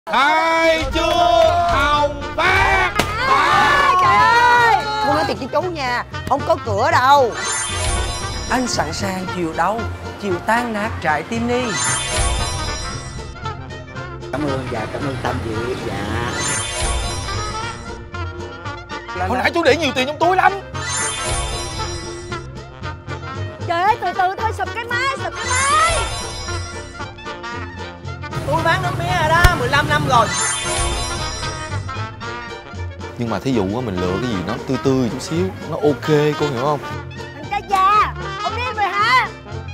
Khai trương hồng phát. Trời ơi, con nói thiệt với chú nha, không có cửa đâu. Anh sẵn sàng chiều đâu, chiều tan nát trái tim đi. Cảm ơn cảm ơn Tâm chị. Dạ. Hồi nãy chú để nhiều tiền trong túi lắm. Trời ơi, từ từ thôi, sụp cái máy, sụp cái máy. Tôi bán nước mía rồi đó, 15 năm rồi. Nhưng mà thí dụ á, mình lựa cái gì nó tươi tươi chút xíu, nó ok, cô hiểu không? Thằng cha già, ông điên rồi hả?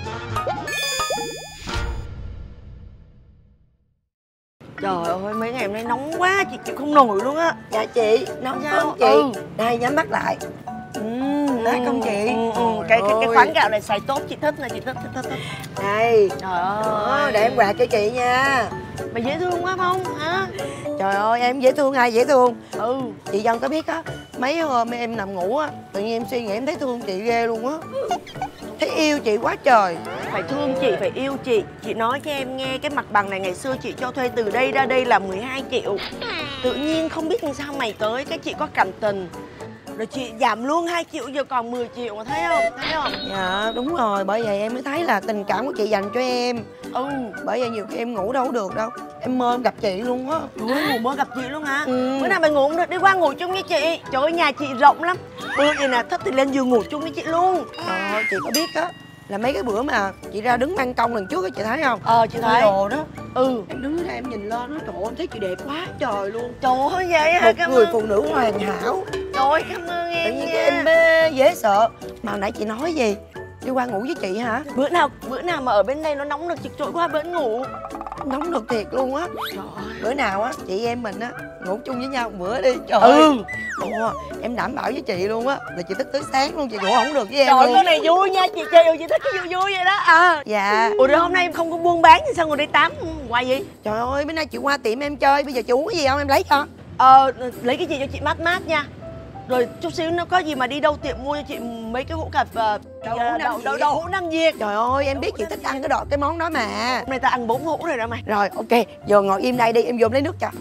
Trời ơi, mấy ngày hôm nay nóng quá, chị chịu không nổi luôn á. Dạ chị, nóng không chị? Đây, nhắm mắt lại. Nát không chị? Cái khoáng gạo này xài tốt, chị thích nè, chị thích. Đây. Trời ơi, để em quạt cho chị nha. mày dễ thương quá không hả? Trời ơi, em dễ thương, ai dễ thương? Ừ. Chị Vân có biết á, mấy hôm em nằm ngủ á, tự nhiên em suy nghĩ em thấy thương chị ghê luôn á. Thấy yêu chị quá trời. Phải thương chị, phải yêu chị. Chị nói cho em nghe, cái mặt bằng này ngày xưa chị cho thuê từ đây ra đây là 12 triệu. Tự nhiên không biết làm sao mày tới, cái chị có cảm tình. Rồi chị giảm luôn 2 triệu giờ còn 10 triệu mà thấy không? Thấy không? Dạ, đúng rồi, bởi vậy em mới thấy là tình cảm của chị dành cho em. Bởi vậy nhiều khi em ngủ đâu có được đâu. Em mơ em gặp chị luôn á. Ngủ mơ gặp chị luôn hả? Bữa nào mày ngủ không được, đi qua ngủ chung với chị. Trời ơi, nhà chị rộng lắm. Bữa gì nè, thích thì lên giường ngủ chung với chị luôn. Trời ơi, chị có biết á, là mấy cái bữa mà chị ra đứng ban công lần trước á, chị thấy không? Chị thấy. Đồ đó. Em đứng ra em nhìn lên đó, trời ơi, em thấy chị đẹp quá trời luôn. Trời ơi, vậy hả? Một người phụ nữ hoàn hảo. Trời ơi, cảm ơn em. Tự nhiên cái em mê dễ sợ. Mà nãy chị nói gì? Đi qua ngủ với chị hả? Bữa nào mà ở bên đây nó nóng nực, chị trội qua bên ngủ. Nóng nực thiệt luôn á. Trời ơi. Bữa nào á, chị em mình á ngủ chung với nhau một bữa đi. Trời ơi. Ủa, em đảm bảo với chị luôn á là chị thức tới sáng luôn, chị ngủ không được với em luôn. Trời cái này vui nha, chị chiều chị thích cái vui vậy đó. Dạ. Ủa rồi hôm nay em không có buôn bán thì sao ngồi đây tám hoài vậy? Trời ơi, bữa nay chị qua tiệm em chơi, bây giờ chị uống cái gì không em lấy cho. Lấy cái gì cho chị mát mát nha. Rồi chút xíu nó có gì mà đi đâu tiệm mua cho chị mấy cái hũ cặp đậu hũ Nam Việt. Trời ơi, em biết chị thích ăn cái món đó mà. Hôm nay ta ăn 4 hũ rồi đó mày. Rồi, ok, giờ ngồi im đây đi, em vô lấy nước cho.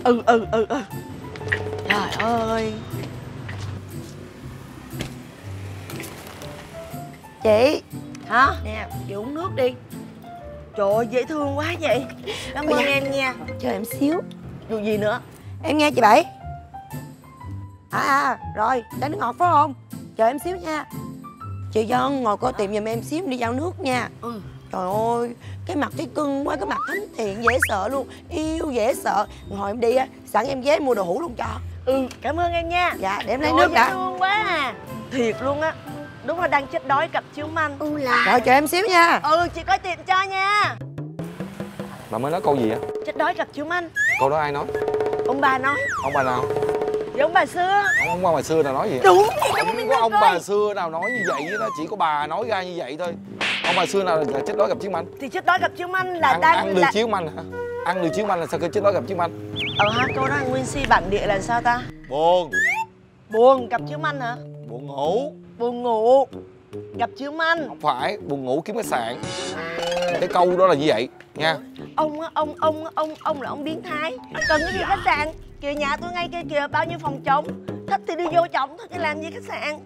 Trời ơi. Chị. Hả? Nè, chị uống nước đi. Trời ơi, dễ thương quá vậy. Cảm ơn em nha. Chờ em xíu. Dù gì nữa? Em nghe chị Bảy. Rồi, chai nước ngọt phải không? Chờ em xíu nha. Chị Vân ngồi coi tiệm giùm em xíu, em đi giao nước nha. Trời ơi, cái mặt thấy cưng quá, cái mặt thánh thiện dễ sợ luôn. Yêu dễ sợ. Ngồi em đi á, sẵn em ghé mua đồ hũ luôn cho. Cảm ơn em nha. Dạ, để em lấy nước đã. Dễ thương quá à. Thiệt luôn á. Đúng là đang chết đói cặp chiếu manh. Rồi, chờ em xíu nha. Chị coi tiệm cho nha. Bà mới nói câu gì á? Chết đói cặp chiếu manh. Câu đó ai nói? Ông bà nói. Ông bà nào? Dạ ông bà xưa. Ông bà xưa nào nói gì? Đúng. Không có ông bà xưa nào nói như vậy đó, chỉ có bà nói ra như vậy thôi. Ông bà xưa nào là chết đói gặp chiếu manh? Thì chết đói gặp chiếu manh là ăn được chiếu manh hả? Ăn được chiếu manh là sao chết đói gặp chiếu manh? Câu đó nguyên si bản địa là sao ta? Buồn gặp chiếu manh hả? Buồn ngủ Gặp chiếu manh. Không phải, buồn ngủ kiếm khách sạn. Cái câu đó là như vậy nha. Ông là ông biến thái. Cần cái gì khách sạn? Kìa nhà tôi ngay kia kìa, bao nhiêu phòng trống. Thích thì đi vô trống thôi, chứ làm gì khách sạn.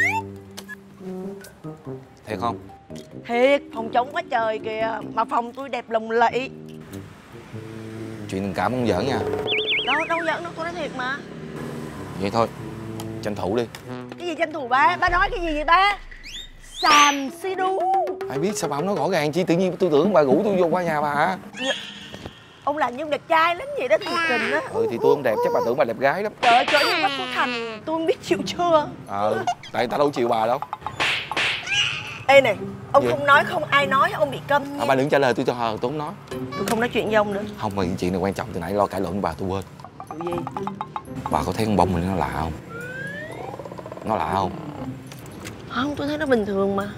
Thiệt không? Thiệt, phòng trống quá trời kìa. Mà phòng tôi đẹp lộng lẫy. Chuyện tình cảm không giỡn nha. Đâu giỡn đâu, tôi nói thiệt mà. Vậy thôi, tranh thủ đi. Cái gì tranh thủ ba? Ba nói cái gì vậy ba? Xàm xí đú. Ai biết sao bà không nói rõ ràng chi, tự nhiên tôi tưởng bà rủ tôi vô qua nhà bà hả? Ông là như đẹp trai lắm vậy đó, thiệt tình á. Thì tôi không đẹp, chắc bà tưởng bà đẹp gái lắm. Trời ơi, trời ơi, Phúc Thành tôi không biết chịu chưa. Tại người ta đâu chịu bà đâu. Ê này, ông không nói không ai nói, ông bị câm nha. Bà đừng trả lời tôi cho hờ, tôi không nói. Tôi không nói chuyện với ông nữa. Không, mà chuyện này quan trọng, từ nãy lo cãi lộn với bà tôi quên. Chuyện gì? Bà có thấy con bông này nó lạ không? Nó lạ không? Không, tôi thấy nó bình thường mà.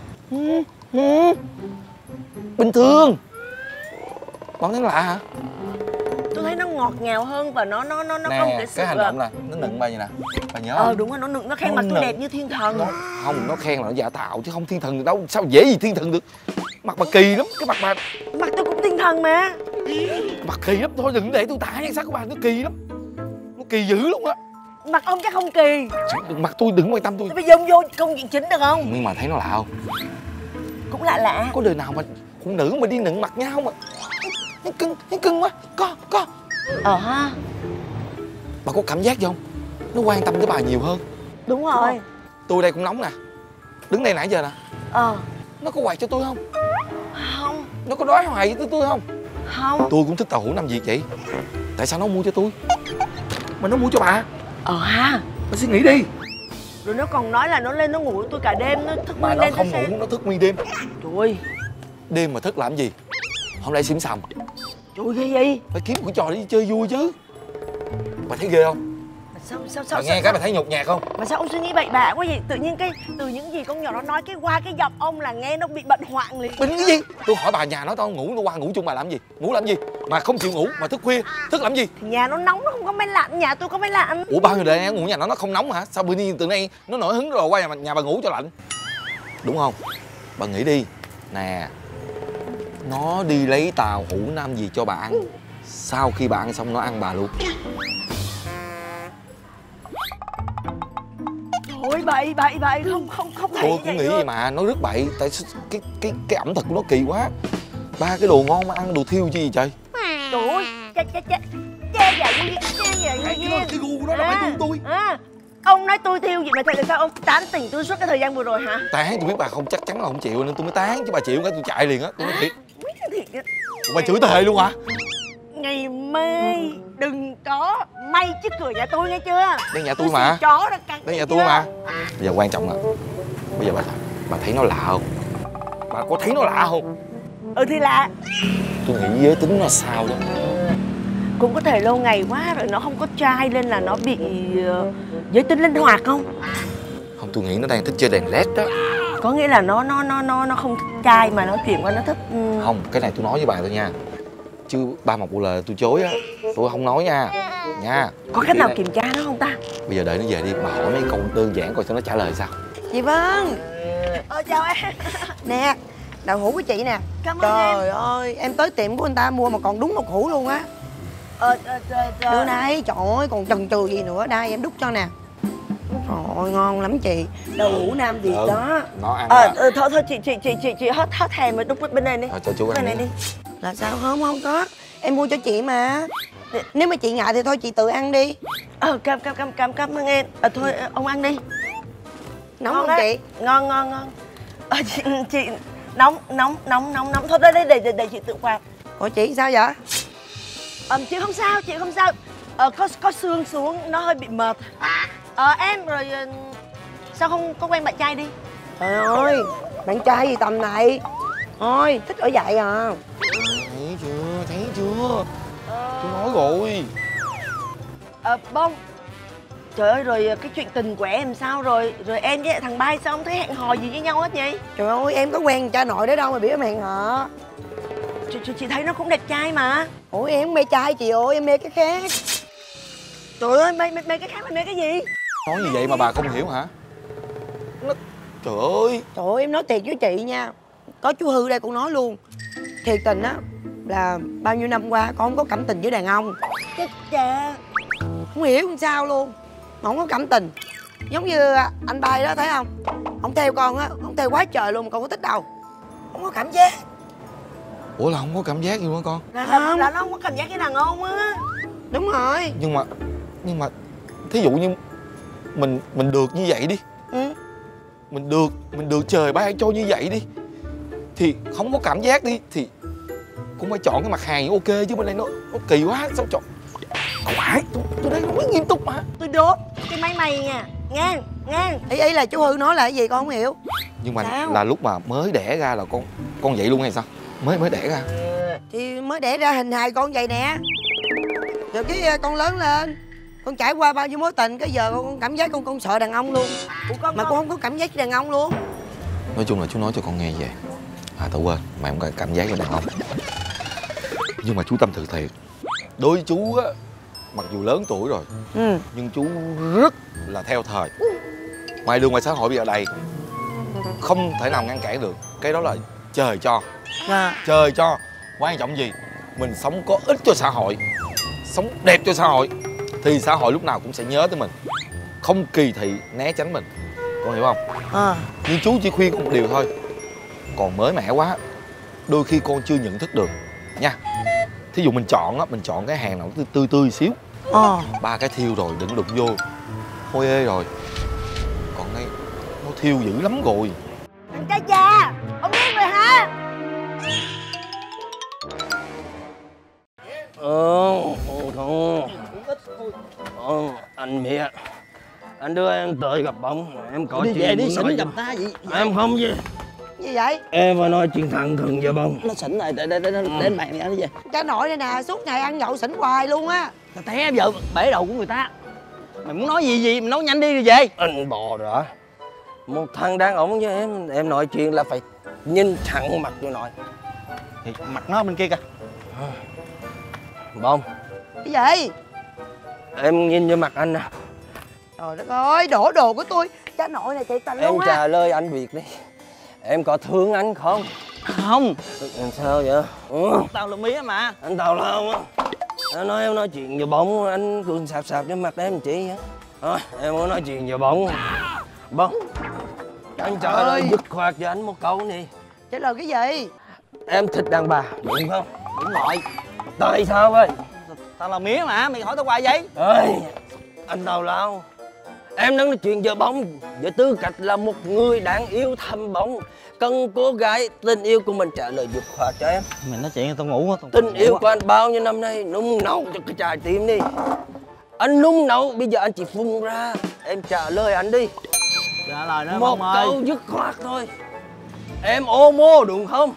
Bình thường? Bà thấy nó lạ hả? Tôi thấy nó ngọt ngào hơn và nó nè, không cái sự... cái hành động là nó nựng bà vậy nè. Bà nhớ không? Đúng rồi, nó nựng, nó khen mặt tôi đẹp như thiên thần. Nó khen là nó giả tạo chứ không thiên thần được đâu. Sao dễ gì thiên thần được? Mặt bà kỳ lắm, cái mặt bà... Mặt tôi cũng thiên thần mà. Mặt kỳ lắm, thôi đừng để tôi tả nhan sắc của bà, nó kỳ lắm. Nó kỳ dữ luôn á. Mặt ông chắc không kỳ. Mặt tôi đừng quan tâm tôi. Bây giờ ông vô công chuyện chính được không? Nhưng mà thấy nó lạ không? Cũng lạ lạ. Có đời nào mà phụ nữ mà đi nựng mặt nhau mà nó cưng quá. Có. Ha. Bà có cảm giác gì không? Nó quan tâm tới bà nhiều hơn. Đúng rồi. Tôi đây cũng nóng nè. Đứng đây nãy giờ nè. Nó có quạt cho tôi không? Không. Nó có nói hoài với tôi không? Không. Tôi cũng thích tàu hũ Nam Việt vậy. Tại sao nó mua cho tôi mà nó mua cho bà? Ha. Bà suy nghĩ đi. Rồi nó còn nói là nó lên nó ngủ tôi cả đêm, nó thức Mà nguyên nó đêm. không ngủ, nó thức nguyên đêm. Trời ơi. Đêm mà thức làm gì? Hôm nay xỉm xầm. Trời ơi, ghê gì? Phải kiếm một cái trò đi chơi vui chứ. Bà thấy ghê không? Sao Bà nghe cái bà thấy nhột nhạt không? Mà sao ông suy nghĩ bậy bạ quá vậy? Tự nhiên từ những gì con nhỏ nó nói qua cái giọng ông là nghe nó bị bận hoạng liền. Bình cái gì? Tôi hỏi bà nhà nó tao ngủ, nó qua ngủ chung bà làm gì? Ngủ làm gì? Mà không chịu ngủ mà thức khuya, thức làm gì? Nhà nó nóng, nó không có máy lạnh, nhà tôi có máy lạnh. Ủa bao nhiêu đời ngủ nhà nó không nóng hả? Sao bữa nay từ nay nó nổi hứng rồi qua nhà bà ngủ cho lạnh? Đúng không? Bà nghĩ đi. Nè, nó đi lấy tàu hũ Nam gì cho bà ăn. Sau khi bà ăn xong nó ăn bà luôn. Ôi bậy không thể. Tôi cũng nghĩ vậy mà, nó rất bậy. Tại cái ẩm thực của nó kỳ quá. Ba cái đồ ngon mà ăn đồ thiêu chứ gì trời. Trời ơi, che dạ Cái gu của nó đâu phải gu tôi. Ông nói tôi thiêu gì mà tại sao ông tán tỉnh tôi suốt cái thời gian vừa rồi hả? Tán tôi biết bà không chắc chắn là không chịu nên tôi mới tán, chứ bà chịu cái tôi chạy liền á. Tôi nói thiệt. Bà chửi thề luôn hả? Ngày mai đừng có may trước cửa nhà tôi nghe chưa? Đây nhà tôi mà. Chó đó cắn. Đây nhà tôi mà. Bây giờ quan trọng là bây giờ bà thấy nó lạ không? Bà có thấy nó lạ không? Thì lạ. Tôi nghĩ giới tính nó sao đó. Cũng có thể lâu ngày quá rồi nó không có trai nên là nó bị giới tính linh hoạt không? Không, tôi nghĩ nó đang thích chơi đèn led đó. Có nghĩa là nó không thích trai mà nó chuyển qua nó thích. Không, cái này tôi nói với bà thôi nha. Chứ ba một lời tôi chối á, tôi không nói nha. Có cách nào kiểm tra nó không ta? Bây giờ đợi nó về đi, bà hỏi mấy câu đơn giản coi cho nó trả lời sao. Chị Vân. Chào em. Nè, đậu hũ của chị nè. Cảm ơn em. Trời ơi, em tới tiệm của anh ta mua mà còn đúng một hũ luôn á. Đưa đây, trời ơi, còn chần chừ gì nữa. Đây, em đút cho nè. Trời ơi, ngon lắm chị. Đậu hũ Nam Việt đó. Nó ăn Thôi chị hết thèm rồi, đút bên này đi. cho chú ăn đi. Là sao không có. Em mua cho chị mà. Nếu mà chị ngại thì thôi chị tự ăn đi. Cảm ơn em. Thôi ông ăn đi. Nóng không chị? Ngon. Chị nóng. Thôi đây để chị tự quạt. Ủa chị sao vậy? Chị không sao. Có xương xuống, nó hơi bị mệt. Em rồi sao không có quen bạn trai đi? Trời ơi, bạn trai gì tầm này? Thôi, thích ở vậy à. Thấy chưa? Tôi nói rồi. Bông. Trời ơi, rồi cái chuyện tình của em sao rồi? Rồi em với thằng Bay sao không thấy hẹn hò gì với nhau hết vậy? Trời ơi, em có quen cha nội đấy đâu mà biểu em hẹn hò. Chị thấy nó cũng đẹp trai mà. Ủa em không mê trai chị ơi, em mê cái khác. Trời ơi, mê cái khác, mê cái gì? Nói như vậy mà bà không hiểu hả? Trời ơi. Trời ơi, em nói thiệt với chị nha. Có chú Hư đây cũng nói luôn. Thiệt tình á, là bao nhiêu năm qua con không có cảm tình với đàn ông. Chết cha. Không hiểu làm sao luôn. Mà không có cảm tình. Giống như anh Bay đó thấy không? Ông theo con á, ông theo quá trời luôn mà con có thích đâu. Không có cảm giác. Ủa là không có cảm giác gì luôn hả con? Là nó không có cảm giác với đàn ông á. Đúng rồi. Nhưng mà thí dụ như mình được như vậy đi. Mình được trời ban cho như vậy đi. Thì không có cảm giác đi thì cũng phải chọn cái mặt hàng ok chứ bên đây nó kỳ quá sao chọn. Không phải, tôi đây nói nghiêm túc mà. Tôi đốt cái máy mày nha. Ngang. Ý là chú Hư nói là cái gì con không hiểu. Nhưng mà Sao? là lúc mà mới đẻ ra là con vậy luôn hay sao? Mới đẻ ra. Thì mới đẻ ra hình hài con vậy nè. Rồi cái con lớn lên, con trải qua bao nhiêu mối tình, cái giờ con cảm giác con sợ đàn ông luôn. Mà con không có cảm giác với đàn ông luôn. Nói chung là chú nói cho con nghe vậy. Tao quên, mày không có cảm giác với đàn ông. Nhưng mà chú tâm sự thiệt. Đối với chú á, mặc dù lớn tuổi rồi nhưng chú rất là theo thời. Ngoài đường ngoài xã hội bây giờ đầy, không thể nào ngăn cản được. Cái đó là trời cho. Trời cho. Quan trọng gì? mình sống có ích cho xã hội, sống đẹp cho xã hội, thì xã hội lúc nào cũng sẽ nhớ tới mình, không kỳ thị né tránh mình. Con hiểu không? Nhưng chú chỉ khuyên con một điều thôi, còn mới mẻ quá, đôi khi con chưa nhận thức được nha. Thí dụ mình chọn á, mình chọn cái hàng nào tươi tươi xíu, 3 cái thiêu rồi đừng đụng vô, hôi ê rồi. Còn đây nó thiêu dữ lắm rồi. Thằng cha già, ông điên rồi hả? Anh Mía, anh đưa em tới gặp bông, em có đi chuyện về đi, muốn xỉn nói gặp với- ta gì? Em không gì. Gì vậy? Em phải nói chuyện thẳng thừng với bông. Nó xỉn rồi, để mày đi về. Cha nội đây nè, suốt ngày ăn nhậu xỉn hoài luôn á. Tao té vợ bể đầu của người ta. Mày muốn nói gì mày nói nhanh đi rồi về. Anh bò rồi. Một thằng đàn ông với em nói chuyện là phải nhìn thẳng mặt vô nội. Thì mặt nó bên kia kìa. Bông, Cái gì? em nhìn vô mặt anh nè. Trời đất ơi, đổ đồ của tôi. Cha nội này thiệt tình Em luôn á. trả lời anh việc đi. Em có thương anh không? Không, Làm sao vậy? tao là Mía mà. Anh tào lao á. Anh nói em nói chuyện về bóng, anh cứ sạp sạp trên mặt em chi á. Thôi, em muốn nói chuyện về bóng. Bóng, anh trả lời dứt khoát cho anh một câu nè. Trả lời cái gì? Em thích đàn bà, đúng không? Đúng rồi, Tại sao vậy? tao là Mía mà, mày hỏi tao hoài vậy? Ê, anh tào lao. Em đang nói chuyện về bóng với tư cách là một người đang yêu thầm bóng. Cần cô gái tình yêu của mình trả lời dứt khoát cho em. Mày nói chuyện tao ngủ á. Tình yêu của anh bao nhiêu năm nay nung nấu cho cái trái tim đi. Anh nung nấu, bây giờ anh chỉ phun ra. Em trả lời anh đi. Trả lời nó Một Bông ơi. câu dứt khoát thôi. Em ô mô đúng không?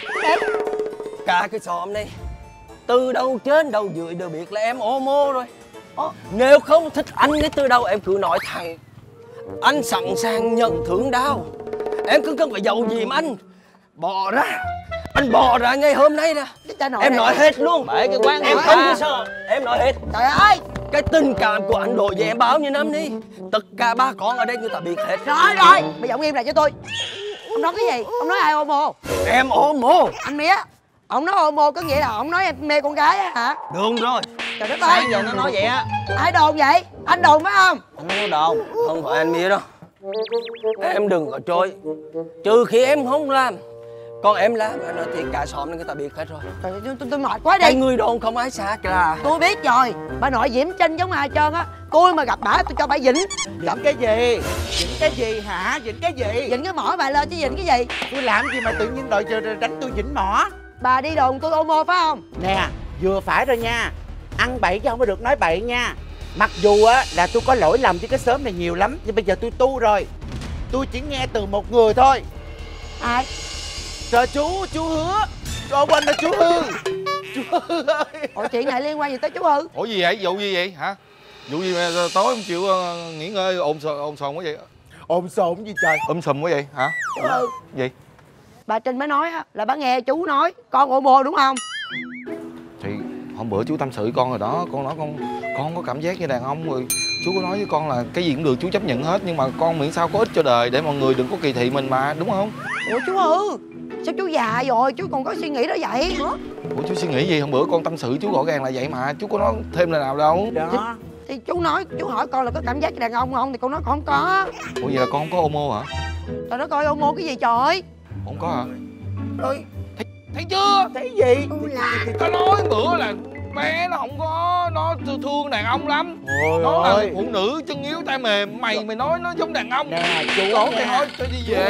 Cả cái xóm này từ đầu trên đầu dưới đều biết là em ô mô rồi. Nếu không thích anh ngay từ đầu em cứ nói thẳng. Anh sẵn sàng nhận thưởng đau. Em cứ cần phải giàu gì mà anh bỏ ra. Anh bỏ ra ngay hôm nay nè. Cái cha nội Em này. nói hết luôn. Bể cái quán Em người không ta. có sợ. Em nói hết. Trời ơi. Cái tình cảm của anh đối với em bao nhiêu năm đi. Tất cả ba con ở đây người ta biết hết. Rồi rồi, bây giờ ông im lại cho tôi. Ông nói cái gì? Ông nói ai homo? Em ô mô. Anh Mía, ông nói homo có nghĩa là ông nói em mê con gái á hả? Đúng rồi. Trời đất ơi. Sáng giờ nó nói vậy á. Ai đồn vậy? Anh đồn phải không? Anh không có đồn. Không phải anh Mía đâu. Em đừng có trôi. Trừ khi em không làm. Còn em làm anh nói thì cả xóm này người ta biết hết rồi. Trời ơi, tôi mệt quá Cái đi. người đồn không ai xa là. Tôi biết rồi. Bà nội Diễm Trinh giống ai hết trơn á. Tôi mà gặp bả tôi cho bả dĩnh. Dĩnh cái gì? Dĩnh cái gì hả? Dĩnh cái gì? Dĩnh cái mỏ bà lên chứ dĩnh cái gì? Tôi làm gì mà tự nhiên đòi đánh tôi dĩnh mỏ? Bà đi đồn tôi homo phải không? Nè, vừa phải rồi nha. Ăn bậy chứ không có được nói bậy nha. Mặc dù á là tôi có lỗi lầm với cái xóm này nhiều lắm, nhưng bây giờ tôi tu rồi. Tôi chỉ nghe từ một người thôi. Ai? Trời chú Hứa. Cho quên là chú Hư. Chú Hư ơi. Ủa chuyện này liên quan gì tới chú Hư? Ủa gì vậy? Vụ gì vậy hả? Vụ gì mà tối không chịu nghỉ ngơi ồn sồn quá vậy? Ồn sồn gì trời? Sùm quá vậy hả? Chú Hư. Gì? Bà Trinh mới nói á là bà nghe chú nói con homo đúng không? Thì hôm bữa chú tâm sự con rồi đó, con nói con có cảm giác như đàn ông rồi. Chú có nói với con là cái gì cũng được chú chấp nhận hết, nhưng mà con miễn sao có ích cho đời để mọi người đừng có kỳ thị mình mà, đúng không? Ủa chú Hư, sao chú già rồi chú còn có suy nghĩ đó vậy? Ủa chú suy nghĩ gì? Hôm bữa con tâm sự chú rõ ràng là vậy mà, chú có nói thêm lời nào đâu. Đó. Thì chú nói, chú hỏi con là có cảm giác với đàn ông không? Thì con nói con không có. Ủa vậy là con không có homo hả? Trời đất ơi, homo cái gì trời? Không có hả? Rồi. Thấy chưa? Thấy gì? Tao nói bữa là bé nó không có, nó thương đàn ông lắm. Ôi Nó là ơi. phụ nữ chân yếu tay mềm. Mày nói nó giống đàn ông. Nè chú Tốt nè. mày nói cho đi về.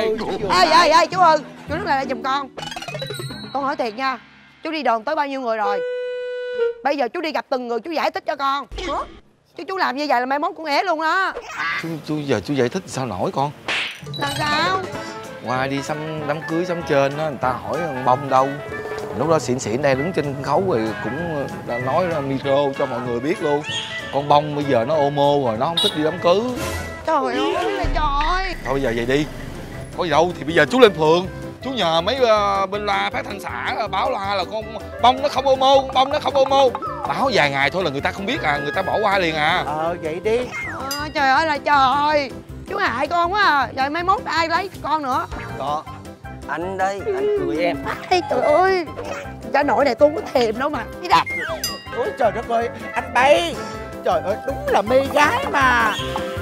Ê chú Hư, chú đứng lại đây giùm con. Con hỏi thiệt nha, chú đi đồn tới bao nhiêu người rồi? Bây giờ chú đi gặp từng người chú giải thích cho con. Chứ chú làm như vậy là mai mốt con ế luôn đó. Chú giờ chú giải thích sao nổi con? Làm sao? Ngoài đi đám cưới sắm trên á, người ta hỏi thằng Bông đâu. Lúc đó xỉn xỉn đây đứng trên sân khấu rồi cũng nói ra micro cho mọi người biết luôn. Con Bông bây giờ nó homo rồi, nó không thích đi đám cưới. Trời ơi là trời. Thôi bây giờ vậy đi. Có gì đâu thì bây giờ chú lên phường. Chú nhờ mấy bên la phát thanh xã báo la là con Bông nó không homo, con Bông nó không homo. Báo vài ngày thôi là người ta không biết à, người ta bỏ qua liền à. Vậy đi. Trời ơi là trời. Chú hại con quá à. Rồi mai mốt ai lấy con nữa? Có. Anh đây, anh cười em. Ai, trời ơi, cha nội này tôi không có thèm đâu mà. Đi ra. Ôi trời đất ơi, anh Bảy. Trời ơi, đúng là mê gái mà.